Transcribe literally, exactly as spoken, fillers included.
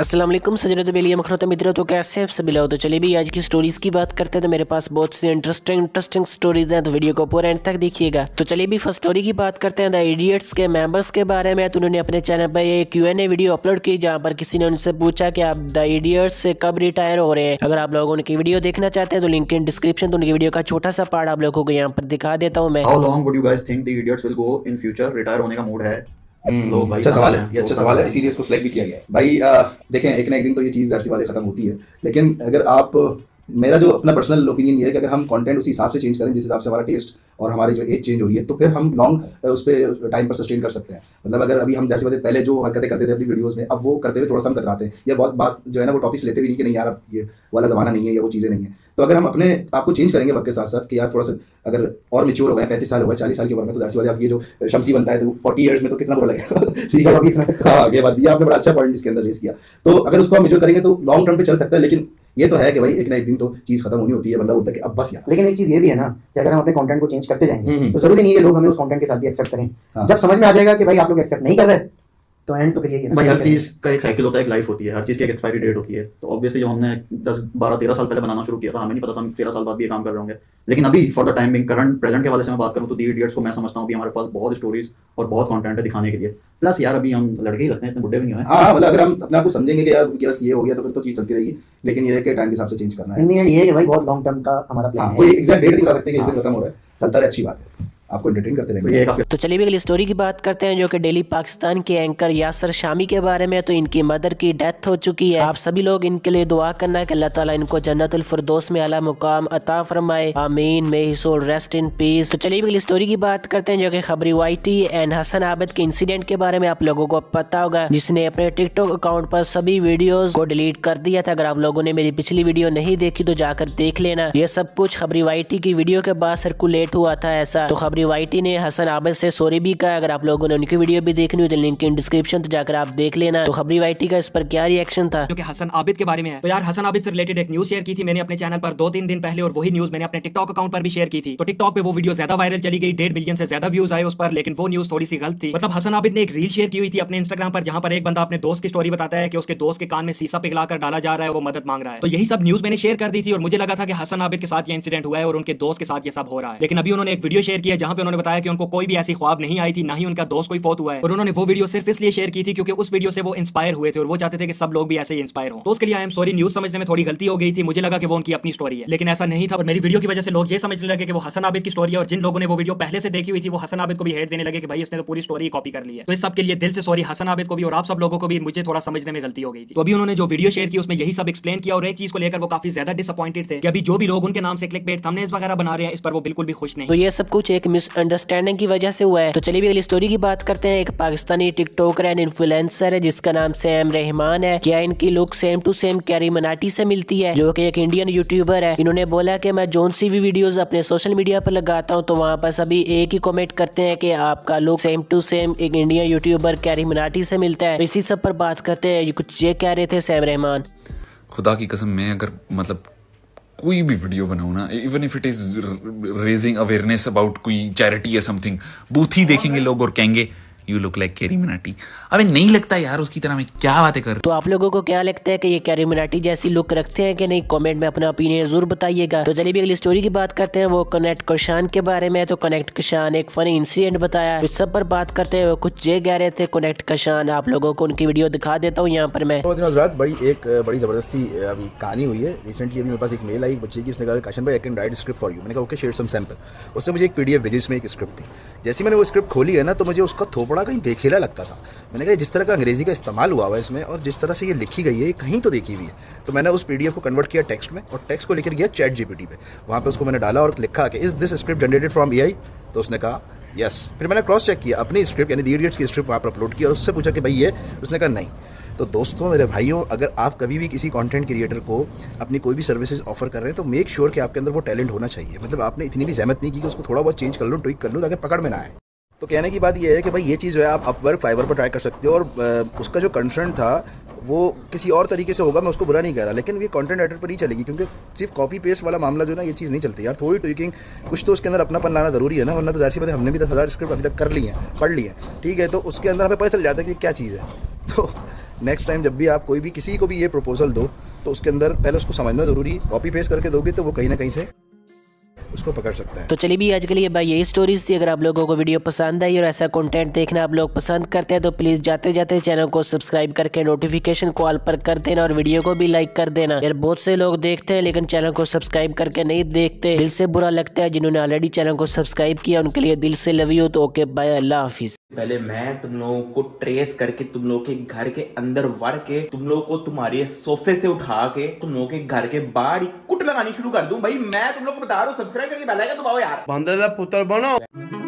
अस्सलाम वालेकुम सजरत बेलिया मखरत मित्रों, तो कैसे हैं सभी लोग। तो चलिए भी आज की स्टोरीज़ की बात करते हैं। तो मेरे पास बहुत सी इंटरेस्टिंग इंटरेस्टिंग स्टोरीज हैं, तो वीडियो को पूरा एंड तक देखिएगा। तो चलिए भी फर्स्ट स्टोरी की बात करते हैं द इडियट्स के मेंबर्स के बारे में। तो उन्होंने अपने चैनल पर एक Q N A video upload की, जहाँ पर किसी ने उनसे पूछा कि आप द इडियट्स से कब रिटायर हो रहे हैं। अगर आप लोग उनकी वीडियो देखना चाहते हैं तो लिंक इन डिस्क्रिप्शन, तो उनकी वीडियो का छोटा सा पार्ट आप लोगों को यहाँ पर दिखा देता हूँ मैं। How long would you guys think the idiots will go in future? Retire होने का मूड है। तो भाई अच्छा सवाल है, ये अच्छा सवाल है, इसीलिए इसको सिलेक्ट भी किया गया है भाई। आ, देखें, एक ना एक दिन तो ये चीज़ ज़ाहिर सी बात है खत्म होती है, लेकिन अगर आप, मेरा जो अपना पर्सनल ओपिनियन ये है कि अगर हम कंटेंट उसी हिसाब से चेंज करें जिस हिसाब से हमारा टेस्ट और हमारी जो एज चेंज हो रही है, तो फिर हम लॉन्ग उस पर टाइम पर सस्टेन कर सकते हैं। मतलब अगर अभी हम जैसे बात पहले जो हरकतें करते थे अपनी वीडियोस में, अब वो करते हुए थोड़ा सा हम कतराते हैं, या बहुत बात जो है ना वो टॉपिक्स लेते भी नहीं कि नहीं यार अब ये वाला ज़माना नहीं है या वो चीज़ें नहीं है। तो अगर हम अपने आपको चेंज करेंगे वक्त के साथ साथ कि यार थोड़ा सा अगर और मेच्योर हो गए, पैंतीस साल हो गए, चालीस साल की उम्र में, तो जाहिर सी बात है अब ये जो शमसी बनता है तो फोर्टी ईयर्स में तो कितना बुरा लगेगा। ठीक है, अभी हाँ ये बात, ये आपने बड़ा अच्छा पॉइंट इसके अंदर रेस किया। तो अगर उसको हम मेच्योर करेंगे तो लॉन्ग टर्म पे चल सकता है, लेकिन ये तो है कि भाई एक ना एक दिन तो चीज खत्म होनी होती है, बंदा बोलता है कि अब बस यार। लेकिन एक चीज ये भी है ना कि अगर हम अपने कंटेंट को चेंज करते जाएंगे तो जरूरी नहीं है लोग हमें उस कंटेंट के साथ भी एक्सेप्ट करें। हाँ। जब समझ में आ जाएगा कि भाई आप लोग एक्सेप्ट नहीं कर रहे तो एंड तो फिर यही है भाई, हर चीज का एक साइकिल होता है, एक लाइफ होती है, हर चीज की एक एक्सपायरी डेट होती है। तो ऑब्वियसली जब हमने दस बारह तेरह साल पहले बनाना शुरू किया था, हमें नहीं पता था हम तेरह साल बाद भी ये काम कर रहे होंगे। लेकिन अभी for the time being, current present के वाले से मैं बात करूं तो दी इडियट्स को मैं समझता हूं कि हमारे पास बहुत स्टोरीज और बहुत कंटेंट है दिखाने के लिए। प्लस यार अभी हम लड़के ही लगते हैं, इतने बुढ़े भी नहीं हुए। हाँ, मतलब अगर हम अपने आप को समझेंगे कि यार बस ये हो गया तो फिर तो चीज चलती रहेगी, लेकिन ये है कि टाइम के हिसाब से चेंज करना है। इन दी एंड ये है कि भाई बहुत लॉन्ग टर्म का हमारा प्लान है, कोई एग्जैक्ट डेट नहीं बता सकते कि इस दिन खत्म हो रहा है, चलता रहे, अच्छी बात है, आपको एंटरटेन करते रहेंगे। तो चलिए भी अगली स्टोरी की बात करते हैं, जो कि डेली पाकिस्तान के एंकर यासर शामी के बारे में। तो इनकी मदर की डेथ हो चुकी है। आप सभी लोग इनके लिए दुआ करना है कि अल्लाह ताला इनको जन्नतुल फिरदौस में आला मुकाम अता फरमाए, आमीन, may he soul rest in peace. तो चलिए भी अगली स्टोरी की बात करते हैं, जो कि खबरी वाईटी एंड हसन आबिद के इंसिडेंट के बारे में। आप लोगों को पता होगा जिसने अपने टिकटॉक अकाउंट पर सभी वीडियोस को डिलीट कर दिया था। अगर आप लोगों ने मेरी पिछली वीडियो नहीं देखी तो जाकर देख लेना। ये सब कुछ खबरी वाईटी की वीडियो के बाद सर्कुलेट हुआ था ऐसा। तो खबरी वाईटी ने हसन आबिद से सॉरी भी कहा। अगर आप लोगों ने उनकी वीडियो भी देखनी हो तो लिंक इन डिस्क्रिप्शन, तो जाकर आप देख लेना। तो खबरी वाईटी का इस पर क्या रिएक्शन था, जो कि हसन आबिद के बारे में है। तो यार हसन आबिद से रिलेटेड एक न्यूज शेयर की थी मैंने अपने चैनल पर दो तीन दिन पहले, और वही न्यूज मैंने अपने टिकटॉक अकाउंट पर भी शेयर की थी। तो टिकटॉक पे वो वीडियो ज्यादा वायरल चली गई, डेढ़ मिलियन से ज्यादा व्यूज आए उस पर, लेकिन वो न्यूज थोड़ी सी गलत थी। मतलब हसन आबिद ने एक रील शेयर की हुई थी अपने इंस्टाग्राम पर, जहां पर एक बंदा अपने दोस्त की स्टोरी बताता है कि उसके दोस्त के कान में शीशा पिघलाकर डाला जा रहा है, वो मदद मांग रहा है। तो यही सब न्यूज मैंने शेयर कर दी थी, और मुझे लगा था कि हसन आबिद के साथ ये इंसिडेंट हुआ है और उनके दोस्त के साथ ये सब हो रहा है। लेकिन अभी उन्होंने एक वीडियो शेयर किया जहां पे उन्होंने बताया कि उनको कोई भी ऐसी ख्वाब नहीं आई थी, ना ही उनका दोस्त कोई फौत हुआ है। और उन्होंने वो वीडियो सिर्फ इसलिए शेयर की थी क्योंकि उस वीडियो से वो इंस्पायर हुए थे और वो चाहते थे कि सब लोग भी ऐसे ही इंस्पायर हो। तो उसके लिए आई एम सॉरी, न्यूज समझने में थोड़ी गलती हो गई थी। मुझे लगा कि वो उनकी अपनी स्टोरी है, लेकिन ऐसा नहीं था। और मेरी वीडियो की वजह से लोग ये समझने लगे कि वो हसन आबिद की स्टोरी है, और जिन लोगों ने वो वीडियो पहले से देखी हुई थी वो हसन आबिद को भी हेट देने लगे कि भाई इसने तो पूरी स्टोरी कॉपी कर ली है। तो इस सब के लिए दिल से सॉरी हसन आबिद को भी, और आप सब लोगों को भी, मुझे थोड़ा समझने में गलती हो गई थी। तो अभी उन्होंने जो वीडियो शेयर की उसमें यही सब एक्सप्लेन किया, और एक चीज को लेकर वो काफी ज्यादा डिसअपॉइंटेड थे कि अभी जो भी लोग उनके नाम से क्लिकबेट थंबनेल्स वगैरह बना रहे हैं, इस पर वो बिल्कुल भी खुश नहीं। तो ये सब कुछ एक मिसअंडरस्टैंडिंग की वजह से हुआ है। तो चलिए भी अगली स्टोरी की बात करते हैं। एक पाकिस्तानी टिकटॉकर एंड इन्फ्लुएंसर है जिसका नाम सैम रहमान है। क्या इनकी look same to same Carry Minati से मिलती है, जो कि एक इंडियन यूट्यूबर है। इन्होंने बोला कि मैं जोन सी भी वीडियोस अपने सोशल मीडिया पर लगाता हूं तो वहां पर सभी एक ही कमेंट करते हैं कि आपका लुक सेम टू सेम एक इंडियन यूट्यूबर कैरी मनाटी से मिलता है। इसी सब पर बात करते हैं, ये कुछ ये कह रहे थे सैम रहमान। खुदा की कसम, मैं अगर मतलब कोई भी वीडियो बनाऊं ना, even if it is raising awareness about कोई चैरिटी या समथिंग, बूथ ही देखेंगे लोग और कहेंगे you look like Carry Minati. अबे नहीं लगता यार उसकी तरह, मैं क्या बातें कर। तो आप लोगों को क्या लगता है कि ये कैरी मनाटी जैसी लुक रखते हैं कि नहीं? कमेंट में अपना ओपिनियन जरूर बताइएगा। तो चलिए भी अगली स्टोरी की बात करते हैं, वो कनेक्ट कशान के बारे में। तो कनेक्ट कशान एक फनी इंसिडेंट बताया, इस सब पर बात करते हैं। कुछ ये कह रहे थे कनेक्ट कशान, आप लोगों को उनकी वीडियो दिखा देता हूँ यहाँ पर मैं। रात भाई एक बड़ी जबरदस्ती अभी कहानी हुई है रिसेंटली। अभी मेरे पास एक मेल आई बच्चे की, उसने कहा कशान भाई I can write script for you. मैंने कहा ओके शेयर सम सैंपल। उससे मुझे एक पीडीएफ भेजी जिसमें एक स्क्रिप्ट थी। जैसे मैंने वो स्क्रिप्ट खोली है ना, तो मुझे उसका थोपड़ा कहीं देखेला लगता था। मैंने कहा जिस तरह का अंग्रेजी का इस्तेमाल हुआ है इसमें और जिस तरह से ये लिखी गई है, ये कहीं तो देखी हुई है। तो मैंने उस पीडीएफ को कन्वर्ट किया टेक्स्ट में, और टेक्स्ट को लेकर गया चैट जीपीटी पे। वहाँ पे उसको मैंने डाला और लिखा कि is this script generated from AI. तो उसने कहा यस। फिर मैंने क्रॉस चेक किया अपनी स्क्रिप्ट यानी दी इडियट्स की स्क्रिप्ट वहाँ पर अपलोड किया और उससे पूछा कि भाई ये, उसने कहा नहीं। तो दोस्तों, मेरे भाइयों, अगर आप कभी भी किसी कंटेंट क्रिएटर को अपनी कोई भी सर्विसेज ऑफर कर रहे हैं तो मेक श्योर कि आपके अंदर वो टैलेंट होना चाहिए। मतलब आपने इतनी भी जहमत नहीं की कि उसको थोड़ा बहुत चेंज कर लो, ट्विक कर लो, ताकि पकड़ में ना आए। तो कहने की बात यह है कि भाई ये चीज़ जो है आप अपवर्क, फाइवर पर ट्राई कर सकते हो। और उसका जो कंसर्न था वो किसी और तरीके से होगा, मैं उसको बुरा नहीं कह रहा, लेकिन ये कंटेंट राइटर पर नहीं चलेगी, क्योंकि सिर्फ कॉपी पेस्ट वाला मामला जो ना, ये चीज़ नहीं चलती यार। थोड़ी ट्विकिंग, कुछ तो उसके अंदर अपनापन लाना जरूरी है ना, वरना तो जाहिर सी बात है हमने भी दस हज़ार स्क्रिप्ट अभी तक कर ली हैं, पढ़ ली हैं, ठीक है, तो उसके अंदर हमें पता चल जाता है कि क्या चीज़ है। तो नेक्स्ट टाइम जब भी आप कोई भी किसी को भी ये प्रपोजल दो तो उसके अंदर पहले उसको समझना ज़रूरी है। कॉपी पेस्ट करके दोगे तो वो कहीं ना कहीं से उसको पकड़ सकता है। तो चलिए भी आज के लिए भाई यही स्टोरीज थी। अगर आप लोगों को वीडियो पसंद आई और ऐसा कंटेंट देखना आप लोग पसंद करते हैं तो प्लीज जाते जाते चैनल को सब्सक्राइब करके नोटिफिकेशन को ऑल पर कर देना और वीडियो को भी लाइक कर देना। यार बहुत से लोग देखते हैं लेकिन चैनल को सब्सक्राइब करके नहीं देखते, दिल से बुरा लगता है। जिन्होंने ऑलरेडी चैनल को सब्सक्राइब किया उनके लिए दिल से लव यू। तो ओके बाय, अल्लाह हाफिज। पहले मैं तुम लोगों को ट्रेस करके तुम लोगों के घर के अंदर वर के तुम लोगों को तुम्हारे सोफे से उठा के तुम लोगों के घर के बाहर ही कुट लगानी शुरू कर दूं। भाई मैं तुम लोगों को बता रहा हूँ, सब्सक्राइब करके बेल आइकन दबाओ यार, बंदर पुत्र बनो।